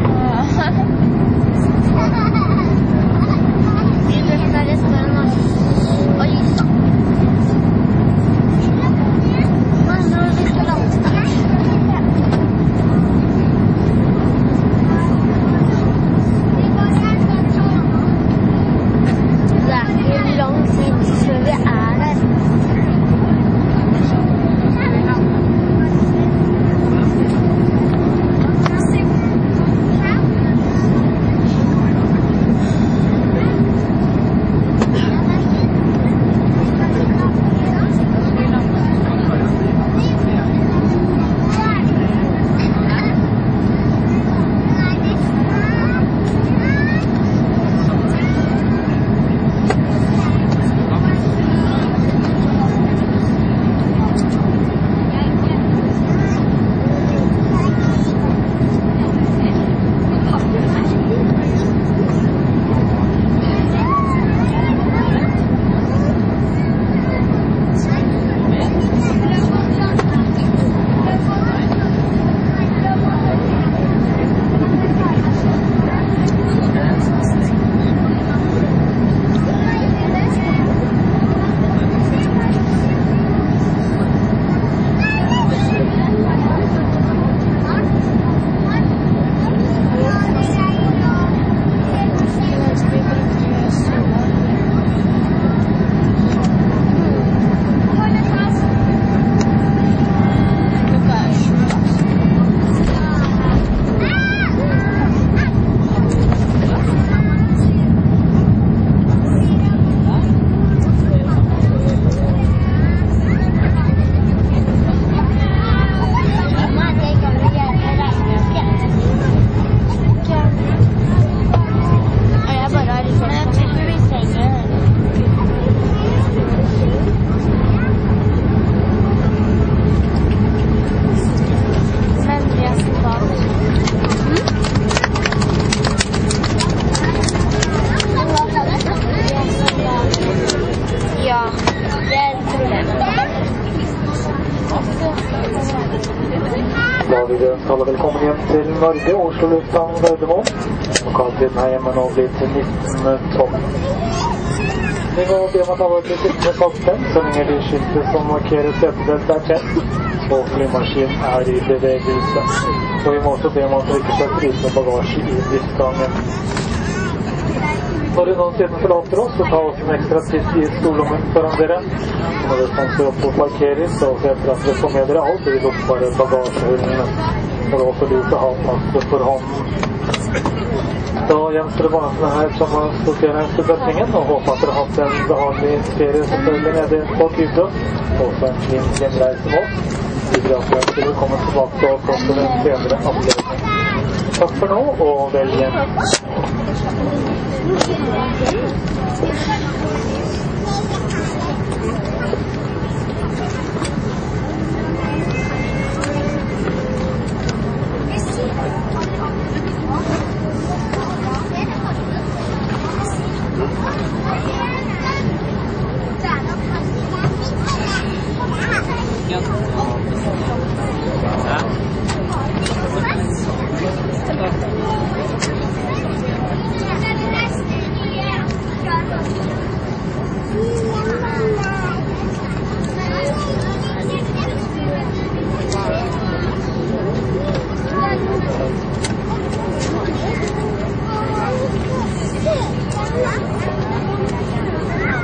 Da vil jeg ønske alle velkommen hjem til Norge, Oslo lufthavn Gardermoen. Lokaltiden her hjemme nå blir til 1912. Vi må be om at alle blir sittende fastspent, så lenge de skiltet som markerer setebeltet er tent, og flymaskinen er i bevegelse. Og vi må også be om at dere ikke skal fryse bagasje i driftsgangen. Når du nå siden forlater oss, så ta oss en ekstra titt i stollommen foran dere. Når dere stanser opp og parkerer, så etter at dere får med dere alt, vil dere oppbare bagasjehullene. Og det også lurt å ha passet for hånden. Da gjenstår det bare sånne her som har stått en støtningen, og håper at dere har hatt en behagelig ferie selvfølgelig nede på Kypros, og også en fin hjemreise med oss. Vi vil at dere vil komme tilbake til oss også en senere anledning. Takk for nå, og vel igjen. Yeah.